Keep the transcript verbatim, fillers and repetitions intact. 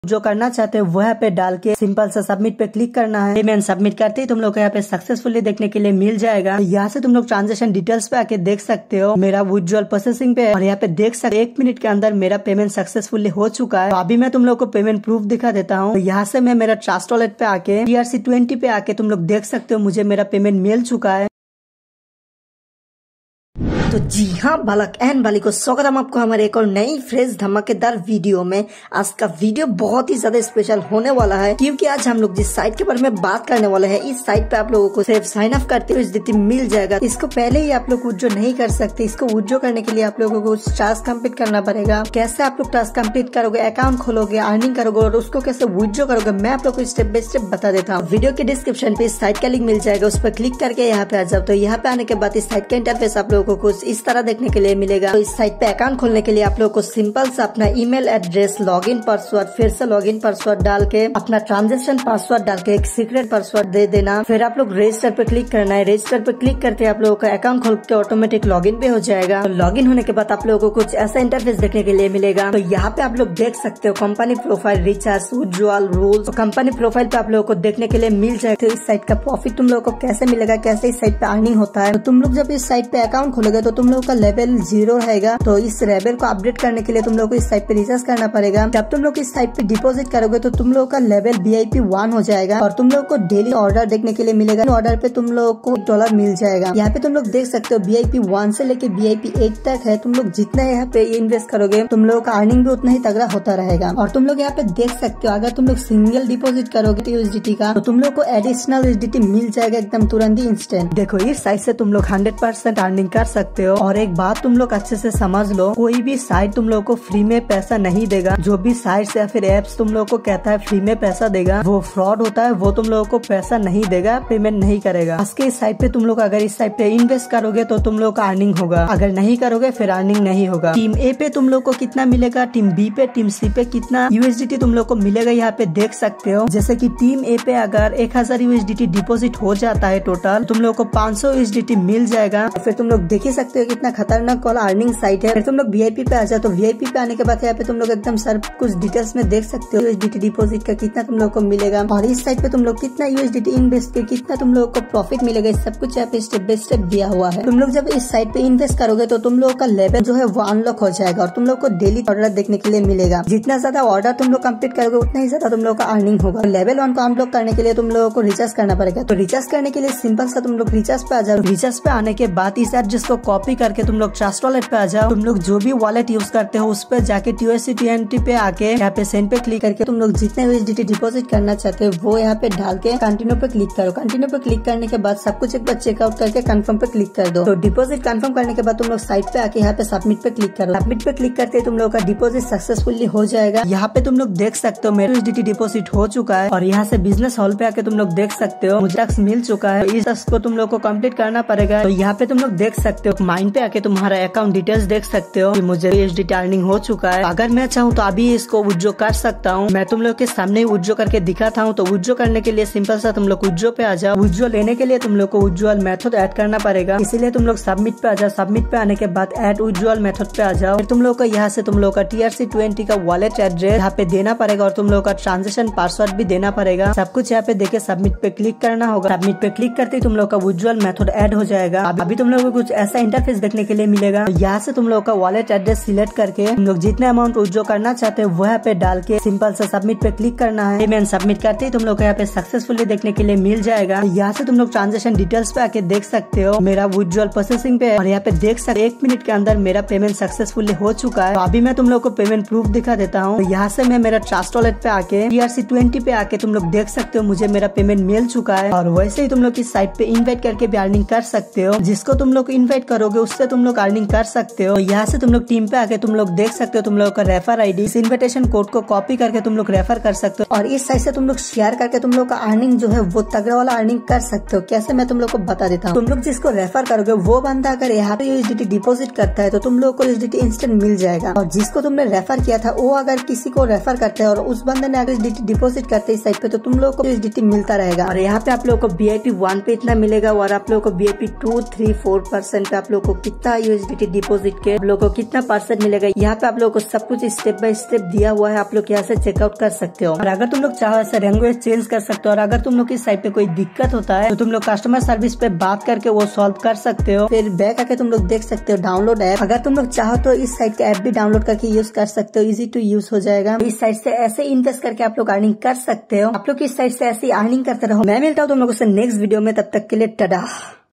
जो करना चाहते हो वो यहाँ पे डाल के सिंपल सा सबमिट पे क्लिक करना है। पेमेंट सबमिट करते ही तुम लोग को यहाँ पे सक्सेसफुली देखने के लिए मिल जाएगा। यहाँ से तुम लोग ट्रांजेक्शन डिटेल्स पे आके देख सकते हो मेरा विड्रॉल प्रोसेसिंग पे, और यहाँ पे देख सकते एक मिनट के अंदर मेरा पेमेंट सक्सेसफुली हो चुका है। तो अभी मैं तुम लोग को पेमेंट प्रूफ दिखा देता हूँ। तो यहाँ से मैं मेरा ट्रस्ट वॉलेट पे आके टी आर सी ट्वेंटी पे आके तुम लोग देख सकते हो मुझे मेरा पेमेंट मिल चुका है। तो जी हाँ बालक एंड बालिक को स्वागत है आपको हमारे एक और नई फ्रेश धमाकेदार वीडियो में। आज का वीडियो बहुत ही ज्यादा स्पेशल होने वाला है क्योंकि आज हम लोग जिस साइट के बारे में बात करने वाले हैं, इस साइट पे आप लोगों को सिर्फ साइन अप करते हुए यूएसडीटी मिल जाएगा। इसको पहले ही आप लोग विड्रॉ नहीं कर सकते। इसको विड्रॉ करने के लिए आप लोगों को टास्क कंप्लीट करना पड़ेगा। कैसे आप लोग टास्क कंप्लीट करोगे, अकाउंट खोलोगे, अर्निंग करोगे और उसको कैसे विड्रॉ करोगे, मैं आप लोग को स्टेप बाय स्टेप बता देता हूँ। वीडियो के डिस्क्रिप्शन पे इस साइट का लिंक मिल जाएगा, उस पर क्लिक करके यहाँ पे आ जाओ। तो यहाँ पे आने के बाद इस साइट का इंटरफेस आप लोगों को कुछ इस तरह देखने के लिए मिलेगा। तो इस साइट पे अकाउंट खोलने के लिए आप लोग को सिंपल से अपना ईमेल एड्रेस, लॉगिन पासवर्ड, फिर से लॉगिन पासवर्ड डाल के अपना ट्रांजेक्शन पासवर्ड डाल के एक सीक्रेट पासवर्ड दे देना। फिर आप लोग रजिस्टर पे क्लिक करना है। रजिस्टर पे क्लिक करते आप लोगों का अकाउंट खोल के ऑटोमेटिक लॉगिन पे हो जाएगा। तो लॉगिन होने के बाद आप लोगों को कुछ ऐसा इंटरफेस देखने के लिए मिलेगा। तो यहाँ पे आप लोग देख सकते हो company profile, recharge, withdrawal rules. तो कंपनी प्रोफाइल पे आप लोगों को देखने के लिए मिल जाएगा। तो इस साइट का प्रॉफिट तुम लोगों को कैसे मिलेगा, कैसे इस साइट पे अर्निंग होता है। तो तुम लोग जब इस साइट पे अकाउंट खोलोगे तो तुम लोगों का लेवल जीरो रहेगा। तो इस लेवल को अपडेट करने के लिए तुम लोग को इस साइट पे रिचार्ज करना पड़ेगा। जब तुम लोग इस साइट पे डिपॉजिट करोगे तो तुम लोग का level V I P one हो जाएगा और तुम लोग को डेली ऑर्डर देखने के लिए मिलेगा। ऑर्डर पे तुम लोग को डॉलर मिल जाएगा। यहाँ पे तुम लोग देख सकते हो वी आई पी वन से लेके वी आई पी एट तक है। तुम लोग जितना यहाँ पे इन्वेस्ट करोगे तुम लोग का अर्निंग भी उतना ही तगड़ा होता रहेगा। और तुम लोग यहाँ पे देख सकते हो अगर तुम लोग सिंगल डिपॉजिट करोगे यूएसडीटी का तो तुम लोग को एडिशनल यूएसडीटी मिल जाएगा एकदम तुरंत ही, इंस्टेंट। देखो इस साइट से तुम लोग हंड्रेड परसेंट अर्निंग कर सकते हो। और एक बात तुम लोग अच्छे से समझ लो, कोई भी साइट तुम लोग को फ्री में पैसा नहीं देगा। जो भी साइट या फिर एप्स तुम लोग को कहता है फ्री में पैसा देगा, वो फ्रॉड होता है। वो तुम लोगों को पैसा नहीं देगा, पेमेंट नहीं करेगा। आज के इस साइट पे तुम लोग अगर इस साइट पे इन्वेस्ट करोगे तो तुम लोग का अर्निंग होगा, अगर नहीं करोगे फिर अर्निंग नहीं होगा। टीम ए पे तुम लोग को कितना मिलेगा, टीम बी पे, टीम सी पे कितना यूएसडीटी तुम लोग को मिलेगा यहाँ पे देख सकते हो। जैसे की टीम ए पे अगर एक हजार यूएसडीटी डिपोजिट हो जाता है टोटल, तुम लोग को पाँच सौ यूएसडीटी मिल जाएगा। फिर तुम लोग देख ही सकते हो कितना खतरनाक वाला अर्निंग साइट है। फिर तुम लोग वी आई पी पे आ जाओ। तो वी आई पी पे आने के बाद यहाँ पे तुम लोग एकदम सर कुछ डिटेल्स में देख सकते हो यूएसडीटी डिपॉजिट का कितना तुम लोग को मिलेगा और इस साइट पे तुम लोग कितना यूएसडीटी इन्वेस्ट कर कितना तुम लोग को प्रॉफिट मिलेगा। इस सब कुछ यहाँ पे स्टेप बाय स्टेप दिया हुआ है। तुम लोग जब इस साइट पे इन्वेस्ट करोगे तो तुम लोग का लेवल जो है वो अनलॉक हो जाएगा और तुम लोग को डेली ऑर्डर देखने के लिए मिलेगा। जितना ज्यादा ऑर्डर तुम लोग कंप्लीट करोगे उतना ही ज्यादा तुम लोग का अर्निंग होगा। लेवल वन को अनलॉक करने के लिए तुम लोगों को रिचार्ज करना पड़ेगा। तो रिचार्ज करने के लिए सिंपल सा तुम लोग रिचार्ज पे आ जाओ। रिचार्ज पे आने के बाद इस एड्रेस को कॉपी करके तुम लोग ट्रस्ट वॉलेट पे आ जाओ। तुम लोग जो भी वॉलेट यूज करते हो उस पे जाके टी आर सी ट्वेंटी पे आके यहाँ पे सेंड पे क्लिक करके तुम लोग जितने यूएसडीटी डिपॉजिट करना चाहते हो वो यहाँ पे डाल के कंटिन्यू पे क्लिक करो। कंटिन्यू पे क्लिक करने के बाद सब कुछ एक बार चेकआउट करके कंफर्म पे क्लिक कर दो। तो डिपॉजिट कंफर्म करने के बाद तुम लोग साइट पे आके यहाँ पे सबमिट पे क्लिक करो। सबमिट पे क्लिक करते तुम लोग का डिपॉजिट सक्सेसफुली हो जाएगा। यहाँ पे तुम लोग देख सकते हो मेरा यूएसडीटी डिपॉजिट हो चुका है और यहाँ से बिजनेस हॉल पे आके तुम लोग देख सकते हो मुझे टैक्स मिल चुका है। इस टैक्स को तुम लोग को कम्प्लीट करना पड़ेगा। तो यहाँ पे तुम लोग देख सकते हो माइंड पे आके तुम्हारा अकाउंट डिटेल्स देख सकते हो कि मुझे यूएसडीटी अर्निंग हो चुका है। अगर मैं चाहूँ तो अभी इसको विड्रॉ कर सकता हूँ। मैं तुम लोग के सामने विड्रॉ करके दिखाता हूँ। तो विड्रॉ करने के लिए सिंपल सा तुम लोग विड्रॉ पे आ जाओ। विड्रॉ लेने के लिए तुम लोग को विड्रॉल मेथड ऐड करना पड़ेगा, इसीलिए तुम लोग सबमिट पे आ जाओ। सबमिट पे आने के बाद ऐड विड्रॉल मेथड पे आ जाओ। फिर तुम लोग को यहाँ से तुम लोग का टी आर सी ट्वेंटी का वॉलेट एड्रेस यहाँ पे देना पड़ेगा और तुम लोग का ट्रांजेक्शन पासवर्ड भी देना पड़ेगा। सब कुछ यहाँ पे देके सबमिट पे क्लिक करना होगा। सबमिट पे क्लिक करते ही तुम लोग का विड्रॉल मेथड ऐड हो जाएगा। अभी तुम लोग को कुछ ऐसा इंटरफेस देखने के लिए मिलेगा। यहाँ से तुम लोग का वॉलेट एड्रेस सिलेक्ट करके तुम लोग जितने अमाउंट विड्रॉ करना चाहते हो वो यहाँ पे डाल के सिंपल से सबमिट पे क्लिक करना है। पेमेंट सबमिट करते ही तुम लोग को यहाँ पे सक्सेसफुली देखने के लिए मिल जाएगा। यहाँ से तुम लोग ट्रांजेक्शन डिटेल्स पे आके देख सकते हो मेरा विड्रॉल प्रोसेसिंग पे और यहाँ पे देख सकते एक मिनट के अंदर मेरा पेमेंट सक्सेसफुली हो चुका है। तो अभी मैं तुम लोग को पेमेंट प्रूफ दिखा देता हूँ। तो यहाँ से मैं मेरा ट्रस्ट वॉलेट पे आके टी आर सी ट्वेंटी पे आके तुम लोग देख सकते हो मुझे मेरा पेमेंट मिल चुका है। और वैसे ही तुम लोग इस साइट पे इन्वाइट करके भी अर्निंग कर सकते हो। जिसको तुम लोग इन्वाइट करोगे उससे तुम लोग अर्निंग कर सकते हो। यहाँ से तुम लोग टीम पे आके तुम लोग देख सकते हो तुम लोग का रेफर आईडी, इस इन्विटेशन कोड को कॉपी करके तुम लोग रेफर कर सकते हो और इस साइट से तुम लोग शेयर करके तुम लोग का अर्निंग जो है वो तगड़ा वाला अर्निंग कर सकते हो। कैसे मैं तुम लोग को बता देता हूँ। तुम लोग जिसको रेफर करोगे वो बंदा अगर यहाँ पे यूएसडीटी डिपॉजिट करता है तो तुम लोग को यूएसडीटी इंस्टेंट मिल जाएगा। और जिसको तुमने रेफर किया था वो अगर किसी को रेफर करते हैं और उस बंदे ने अगर यूएसडीटी डिपॉजिट करते इस साइट पे तो तुम लोग को यूएसडीटी मिलता रहेगा। और यहाँ पे आप लोग को वी आई पी वन पे इतना मिलेगा और आप लोग को V I P two three four percent पे आप आप लोग को कितना यूएसडीटी डिपॉजिट के आप लोग को कितना परसेंट मिलेगा, यहाँ पे आप लोग को सब कुछ स्टेप बाय स्टेप दिया हुआ है। आप लोग यहाँ से चेकआउट कर सकते हो। और अगर तुम लोग चाहो ऐसे लैंग्वेज चेंज कर सकते हो। और अगर तुम लोग की साइट पे कोई दिक्कत होता है तो तुम लोग कस्टमर सर्विस पे बात करके वो सॉल्व कर सकते हो। फिर बैक आके तुम लोग देख सकते हो डाउनलोड ऐप। अगर तुम लोग चाहो तो इस साइट का ऐप भी डाउनलोड करके यूज कर सकते हो। इजी टू यूज हो जाएगा। इस साइट से ऐसे इन्वेस्ट करके आप लोग अर्निंग कर सकते हो। आप लोग इस साइट से ऐसी अर्निंग करते रहो। मैं मिलता हूँ तुम लोगों से नेक्स्ट वीडियो में, तब तक के लिए टाटा।